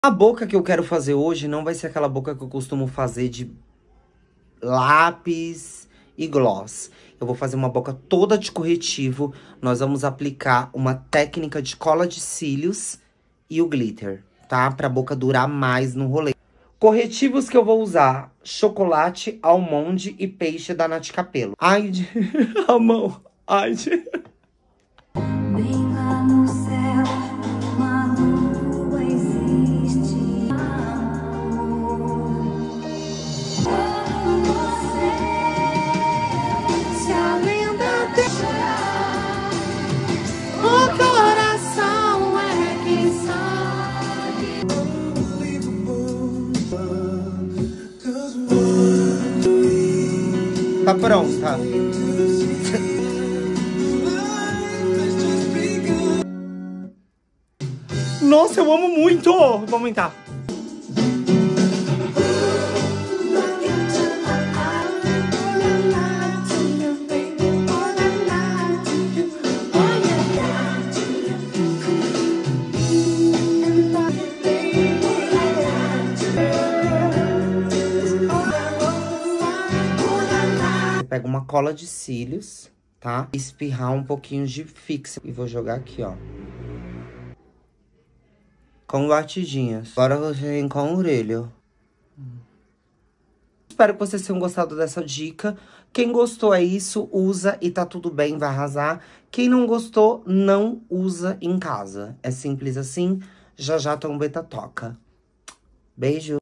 A boca que eu quero fazer hoje não vai ser aquela boca que eu costumo fazer de lápis e gloss. Eu vou fazer uma boca toda de corretivo. Nós vamos aplicar uma técnica de cola de cílios e o glitter, tá? Pra boca durar mais no rolê. Corretivos que eu vou usar: chocolate, almond e peixe da Nath Capello. Ai, a mão. Ai, Bem lá no céu, uma lua existe. Você, se a lenda deixar, o coração é quem sabe. tá pronta. Nossa, eu amo muito! Vou aumentar. Você pega uma cola de cílios, tá? Espirrar um pouquinho de fixo. E vou jogar aqui, ó. Com batidinhas. Agora você vem com a orelha. Espero que vocês tenham gostado dessa dica. Quem gostou é isso, usa e tá tudo bem, vai arrasar. Quem não gostou, não usa em casa. É simples assim. Já já Tom Beta toca. Beijo.